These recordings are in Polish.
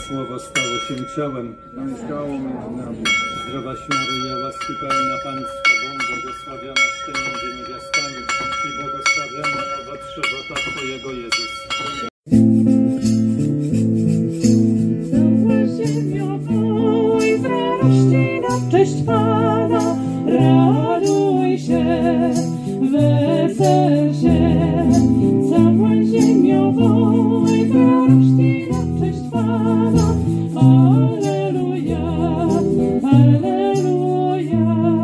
Słowo stało się ciałem. Zdrowaś Maryjo, łaski pełna Pan z Tobą, błogosławionaś Ty między niewiastami i błogosławiony owoc żywota Twojego, Jezus. Cała ziemia woj z radości na cześć Pana, raduj się, wesel się. Cała ziemia woj z radości na cześć Pana, alleluja, alleluja.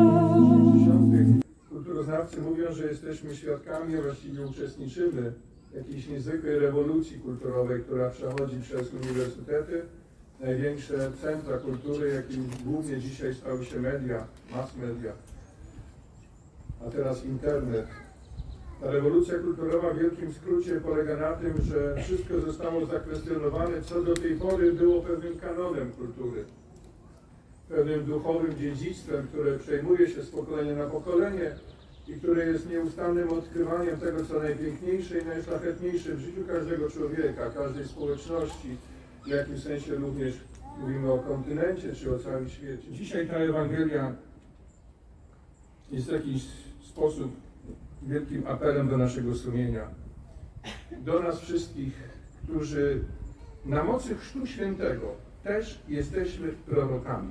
Kulturoznawcy mówią, że jesteśmy świadkami, a właściwie uczestniczymy w jakiejś niezwykłej rewolucji kulturowej, która przechodzi przez uniwersytety, największe centra kultury, jakim głównie dzisiaj stały się media, mass media, a teraz internet. Ta rewolucja kulturowa w wielkim skrócie polega na tym, że wszystko zostało zakwestionowane, co do tej pory było pewnym kanonem kultury, pewnym duchowym dziedzictwem, które przejmuje się z pokolenia na pokolenie i które jest nieustannym odkrywaniem tego, co najpiękniejsze i najszlachetniejsze w życiu każdego człowieka, każdej społeczności, w jakimś sensie również mówimy o kontynencie czy o całym świecie. Dzisiaj ta Ewangelia jest w jakiś sposób wielkim apelem do naszego sumienia, do nas wszystkich, którzy na mocy Chrztu Świętego też jesteśmy prorokami.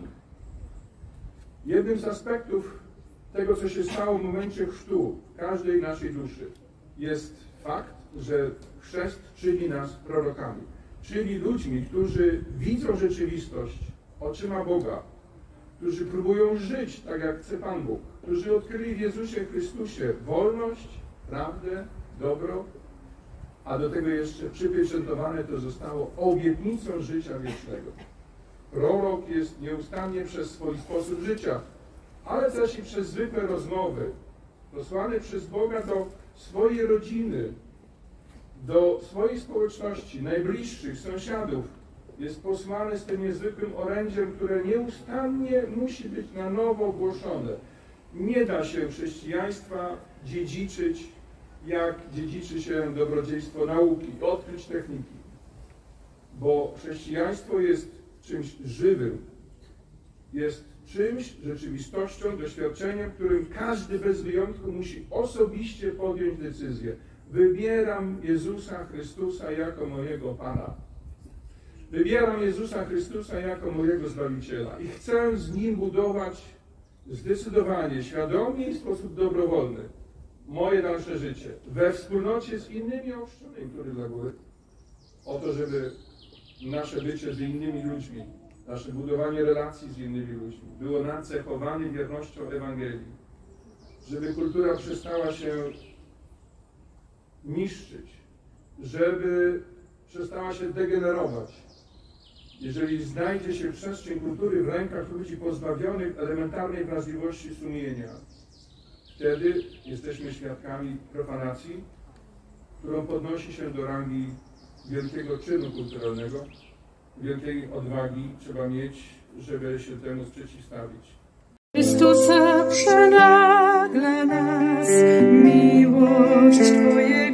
Jednym z aspektów tego, co się stało w momencie chrztu każdej naszej duszy, jest fakt, że chrzest czyni nas prorokami, czyli ludźmi, którzy widzą rzeczywistość oczyma Boga, którzy próbują żyć tak, jak chce Pan Bóg, którzy odkryli w Jezusie Chrystusie wolność, prawdę, dobro, a do tego jeszcze przypieczętowane to zostało obietnicą życia wiecznego. Prorok jest nieustannie przez swój sposób życia, ale też i przez zwykłe rozmowy, posłany przez Boga do swojej rodziny, do swojej społeczności, najbliższych, sąsiadów, jest posłany z tym niezwykłym orędziem, które nieustannie musi być na nowo głoszone. Nie da się chrześcijaństwa dziedziczyć, jak dziedziczy się dobrodziejstwo nauki, odkryć techniki. Bo chrześcijaństwo jest czymś żywym, jest czymś, rzeczywistością, doświadczeniem, którym każdy bez wyjątku musi osobiście podjąć decyzję. Wybieram Jezusa Chrystusa jako mojego Pana. Wybieram Jezusa Chrystusa jako mojego Zbawiciela i chcę z Nim budować zdecydowanie, świadomie i w sposób dobrowolny moje dalsze życie we wspólnocie z innymi ochrzczonymi, który dla góry, o to, żeby nasze bycie z innymi ludźmi, nasze budowanie relacji z innymi ludźmi było nacechowane wiernością Ewangelii, żeby kultura przestała się niszczyć, żeby przestała się degenerować. Jeżeli znajdzie się przestrzeń kultury w rękach ludzi pozbawionych elementarnej wrażliwości sumienia, wtedy jesteśmy świadkami profanacji, którą podnosi się do rangi wielkiego czynu kulturalnego. Wielkiej odwagi trzeba mieć, żeby się temu przeciwstawić. Chrystusa przenagle nas, miłość Twoja.